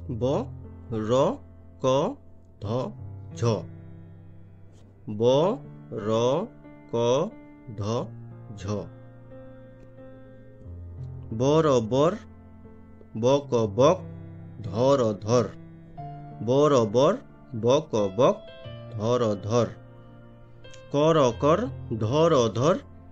ব র ক ধ ঝ। ব র ক ধ ঝ। বরবর বক বক ধর ধর। বরবর বক বক ধর ধর। কর কর ধর ধর।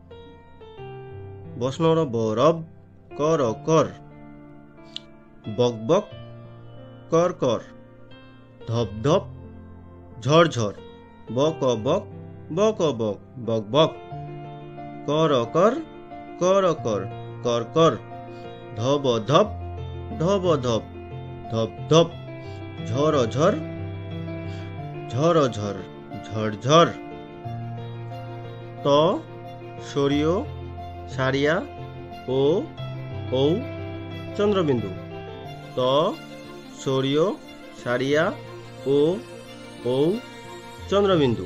বসনর বরব কর কর। বক বক কর কর। ধপ ধপ ঝড় ঝড়। বক বক বক বক বক বক। কর কর কর কর কর কর। ধব ধপ ধব ধপ ধপ ধপ। ঝর ঝর ঝর ঝর ঝড় ঝড়। ত সরিয় সারিয়া ও ঔ চন্দ্রবিন্দু। ত সরিয় সারিয়া ও ঔ চন্দ্রবিন্দু।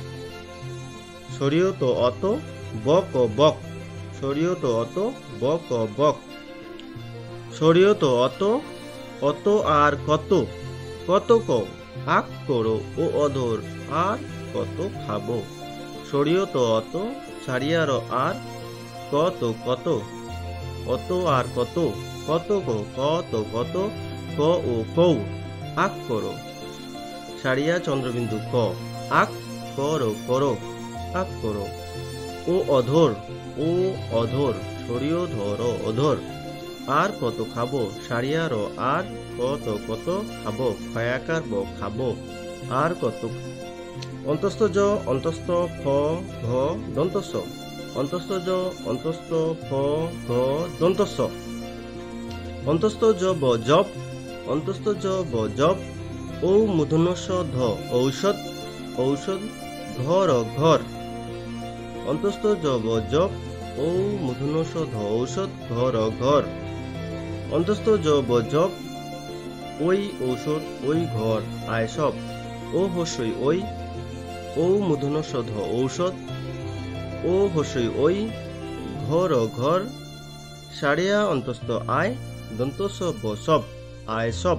সরিয় তো অত বক বক। সরিয় তো অত বক বক। সরিয় তো অত অত আর কত। কত কও আক করো ও অধর আর কত খাবো। সরিয় তো অত সারিয়ার আর কত কত। অত আর কত। কত কো কত কত ক ও কৌ আক করো। সারিয়া চন্দ্রবিন্দু ক আক করো করো আক করো। ও অধর ও অধর সরিয় ধর অধর। আর কত খাবো সারিয়ার আর কত কত খাবো। খয়াকার ব খাবো আর কত। অন্তস্থ জ অন্তস্থ ফ ঘ দন্তস্ব। অন্তস্থ জ অন্তস্থ ফ ঘ দন্তস্ব। অন্তস্থ জ ব জব। অন্তস্থ জ ব জব। ঔ মূর্ধন্যস্ব ধ ঔষধ। ঔষধ ঘর ঘর। অন্তস্থ জ ব জব। ঔ মূর্ধন্যস্ব ধ ঔষধ ঘর ঘর। অন্তস্থ জ ব জব। ওই ঔষধ ওই ঘর আয় সব। ও হস্যই ওই। ঔ মূর্ধন্যস্ব ধ ঔষধ। ও হস্যই ওই ঘর ঘর। সারিয়া অন্তস্থ আয় দন্তস্ব ব সব আয় সব।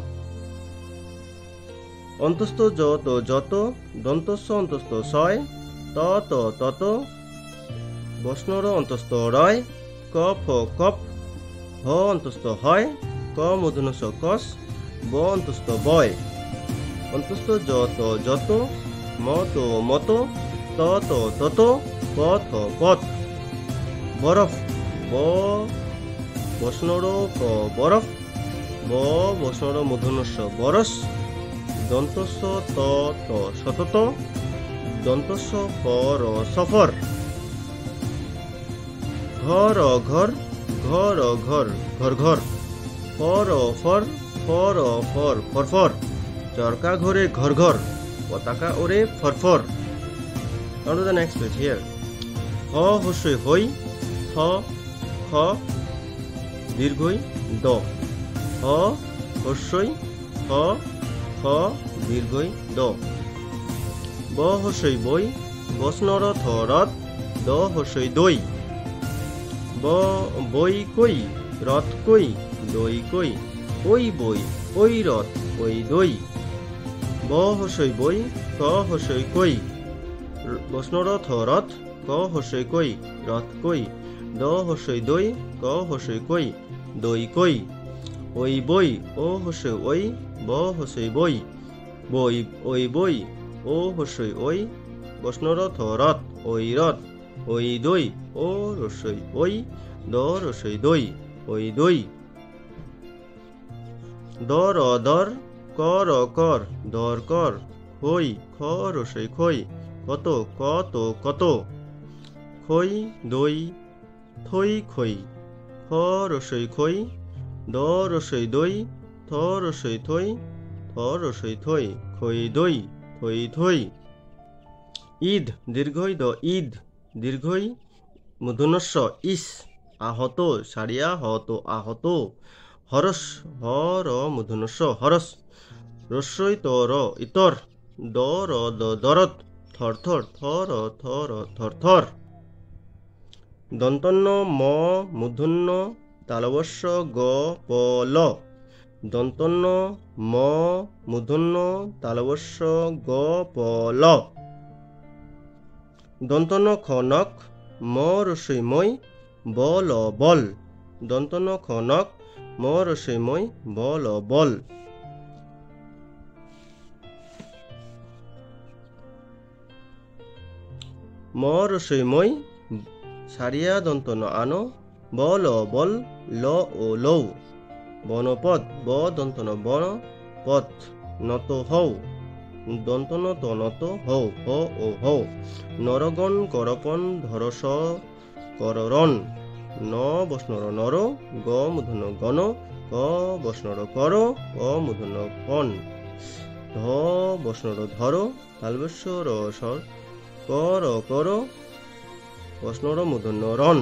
অন্তস্থ জ তো যত। দন্তস্ব অন্তস্থ সয় ত ত তত। বস্নর অন্তস্থ রয় ক ফ কপ। হ অন্তস্থ হয় ক মূর্ধন্যস্ব কস ব অন্তস্থ বয়। অন্তস্থ জ ত যত। ম তো মত ত ত তত প থ পথ। বরফ ব বস্নর ক বরফ ব বস্নর মূর্ধন্যস্ব বরস। দন্তস্ব ত ত সতত। দন্তস্ব ফর সফর। ঘর ঘর ঘর ঘর ঘর ঘর। ফর ফর ফর ফর ফরফর। চরকা ঘরে ঘর ঘর। পতাকা ওরে ফরফর। Now to the next page here. হ হস্যই হই হ খ দীর্ঘই দ। হ হস্যই হ খ দীর্ঘই দ। ব হস্যই বই বস্নর থ রথ দ হস্যই দই। বই কই রথ কই দই কই। ওই বই ওই রথ ওই দই। ব হস্যই বই ক হস্যই কই বস্নর থ রথ ক হস্যই কই রথ কই। দ হস্যই দই ক হস্যই কই দই কই। ওই বই ও হস্যই ওই ব হস্যই বই বই ওই বই ও হস্যই ওই বস্নর থ রথ ওই রথ। ওই দই ও রস্যই ওই দ রস্যই দই ওই দই। দর দর কর কর দর কর। খই খ রস্যই খই কত কত কত। খই দই থই খই খ রস্যই খই দ রস্যই দই থ রস্যই থই থ রস্যই থই খই দই থই থই। ঈদ দীর্ঘই দ ঈদ দীর্ঘই মূর্ধন্যস্ব ইস। আহত সারিয়া হত আহত। হরস হর মূর্ধন্যস্ব হরস। রস্যই তর ইতর দ র দ দরদ। থর থর থর থর থর থর। দন্তন্য ম মূর্ধন্য তালবস্য গ প ল। দন্তন্য ম মূর্ধন্য তালবস্য গ প ল। দন্তন্য খনক ম রস্যই মই বল বল। দন্তন্য খনক ম রস্যই মই বল বল। ম রস্যই মই সারিয়া দন্তন্য আনো বল বল ল ও লৌ। বনপদ ব দন্তন্য বন পথ নত হও। দন্তন্য তনত হও হ ও হও। নরগণ করপন ধরস কররণ। ন বস্নর নর গ মূর্ধন্য গণ ক বস্নর কর ক মূর্ধন্য কন। ধ বস্নর ধর তালবস্য র স্বর কর কর বস্নর মূর্ধন্য রণ।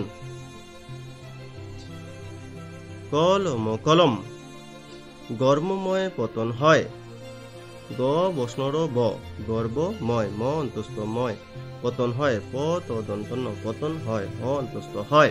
কলম কলম গর্বময় পতন হয়। গ বস্নর ব গর্বময় ম অন্তস্থ ময় পতন হয়। প ত দন্তন্য পতন হয় হ অন্তস্থ হয়।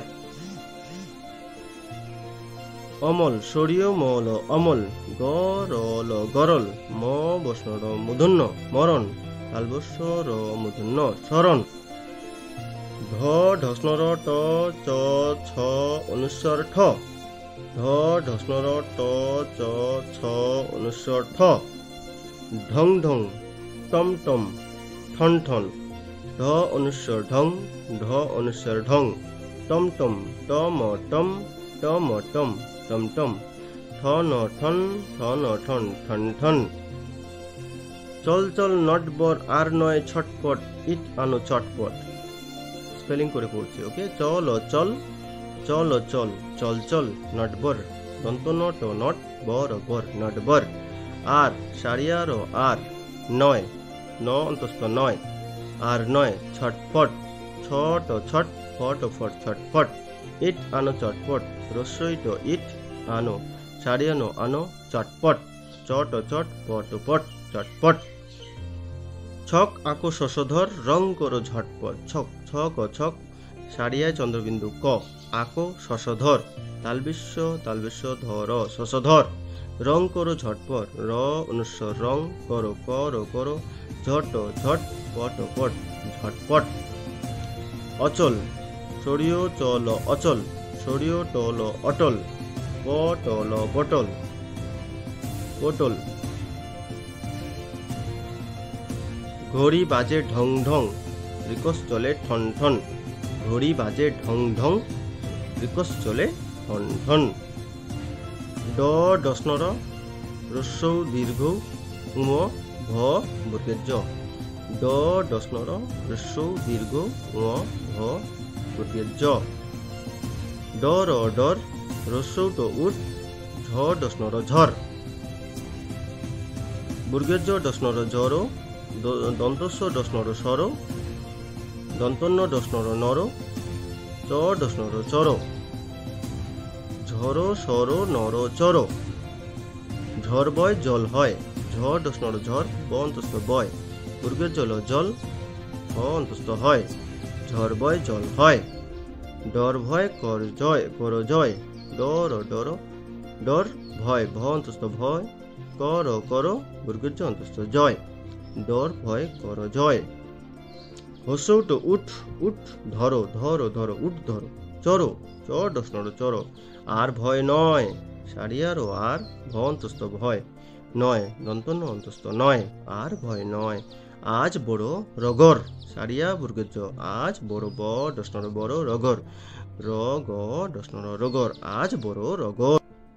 অমল সরিয় মল অমল গরল গরল ম বস্নর মূর্ধন্য মরণ তালবস্য র মূর্ধন্য শরণ। ধ ঢস্নর ট চ ছ অনুস্বর ঠ। ধ ঢস্নর ট চ ছ অনুস্বর ঠ। ঢং ঢং টম টম ঠন ঠন ঢ অনুস্বর ঢং ঢ অনুস্বর ঢং। টম টম টম টম টম টম টম টম ঠন ঠন ঠন ঠন ঠন ঠন। চল চল নটবর আর নয় ছটপট ইট আনো চটপট। স্পেলিং করে পড়ছি, ওকে। চল চল চল চল চল চল নটবর দন্ত নট নট বর বর নটবর। আর সারিয়ার আর নয় ন অন্তস্থ নয় আর নয় ছটফট ছট ছট ফট ফট ছটফট। ইট আনো চটপট রস্যইট ইট আনো সারিয়ানো আনো চটপট চট চট পট পট চটপট। ছক আঁকো শশধর রং করো ঝটপট ছক ছক ছক সারিয়ায় চন্দ্রবিন্দু ক আঁকো শশধর তালবিশ্ব তালবিশ্ব ধর শশধর। রং করো ঝটপট র অনুস্বর রং করো করো করো ঝট ঝট পট পট ঝটপট। অচল সরিয় চল অচল সরিয় টল অটল পটল পটল পটল। ঘড়ি বাজে ঢং ঢং রিকস চলে ঠন ঠন ঘড়ি বাজে ঢং ঢং রিকস চলে ঠন ঠন। ড ডস্নর রস্যৌ দীর্ঘ উম ভ বর্গের জ। ড ডস্নর রস্যৌ দীর্ঘ উম ভ বর্গের জ। ডর ডর রস্যৌ ট উঠ ঝ ডস্নর ঝর। বর্গের জ ডস্নর জর দন্তস্ব ডস্নর স্বর দন্তন্য ডস্নর নর চ ডস্নর চর। ঝর সর নর চর। ঝড় বয় জল হয় ঝ ডস্নর ঝড় ব অন্তস্থ বয় বর্গের জল জল হ অন্তস্থ হয় ঝড় বয় জল হয়। ডর ভয় কর জয় কর জয় ডর ডর ডর ভয় ভ অন্তস্থ ভয় কর কর বর্গের জ অন্তস্থ জয় ডর ভয় কর জয়। হস্যৌট উঠ উঠ ধরো ধরো ধরো উঠ ধরো চরো চ ডস্নর চরো। আর ভয় নয় সারিয়ার ও আর ভ অন্তস্থ ভয় নয় দন্তন্য অন্তস্থ নয় আর ভয় নয়। আজ বড় রগর সারিয়া বর্গের জ আজ বড় ব ডস্নর বড় রগর র গ ডস্নর রগর আজ বড় রগর।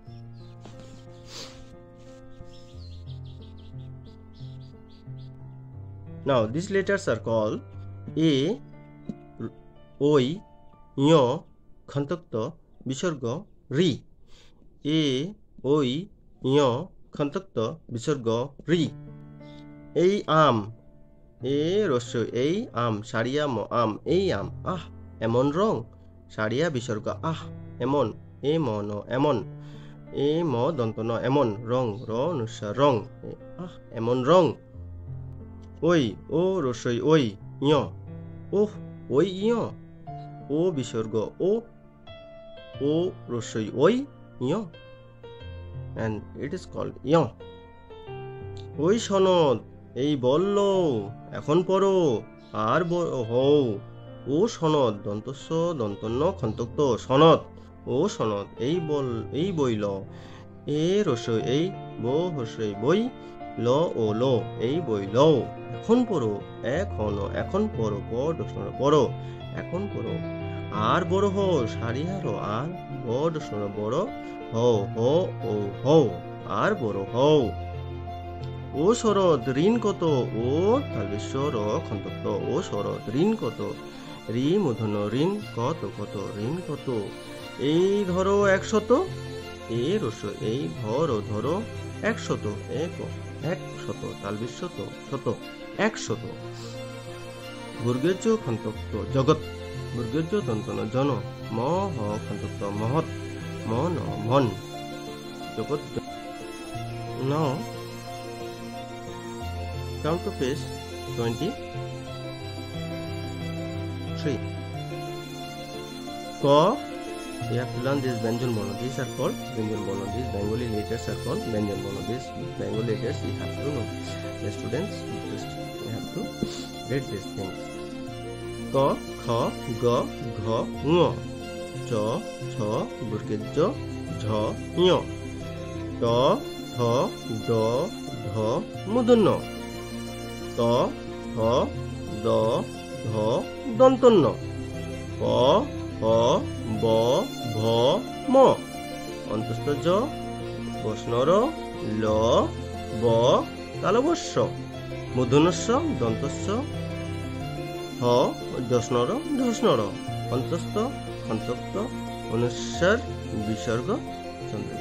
Now these letters are called a, oi, ঞ, খন্তক্ত বিসর্গ রি। এ ওই ঞ খন্তক্ত বিসর্গ রি। এই আম এ রস্য এই আম সারিয়া ম আম এই আম আহ এমন রং সারিয়া বিসর্গ আহ এমন এ ম ন এমন এ ম দন্ত ন এমন রং র অনুস্বার রং আহ এমন রং। ওই ও রস্যই ওই ঞ ওহ ওই ঞ ও বিসর্গ ও ও রস্যই ওই ঞ। and it is called yong. ওই সনদ, এই বলল, এখন পড়ো, আর হও। ও সনদ, দন্তস্ব দন্তন্য খন্তক্ত, সনদ, ও সনদ, এই বইল, এ রসই এই, বো হসই বই, ল ও লো, এই বইল, এখন পড়ো, এখন পড়ো, পড়ো, এখন পড়ো, আর বড় হও, সারি হারো, আর বড় হও, ও হও, আর বড় হও। ও শরৎ, ঋণ কত, ও তালবেশ্ব র খন্তক্ত, ও শরৎ, ঋণ কত, ঋ মূর্ধন্য ঋণ, কত ঋণ কত, এই ধরো 100, এ রস এই, ধরো 100, একশত, তালবেশ্ব শত, 100। বর্গের জ খন্তক্ত জগৎ, বর্গের জ দন্তন্য জন, ম হ খন্তক্ত মহৎ, মন মন, জগৎ। Now come to page 23. Ko, you have to learn this Vyanjan Bono. These are called Vyanjan Bono. These Bengali letters are called Vyanjan Bono. These Bengali letters you have to know. The students, you have to read these things. Ko, kha, ga, gha, ngo. Cho, cho, burkit jo, jha, nyo. To, tho, do, dho, mudunno. ত, হ, দ, ধ, দন্তন্য, প, ফ, ব, ভ, ম, অন্তস্থ জ, বস্নর, ল, ব, তালবস্য, মূর্ধন্যস্য, দন্তস্য, হ, যস্নর, ঢস্নর, অন্তস্থ, খন্তক্ত, অনুস্বার, বিসর্গ, চন্দ্র।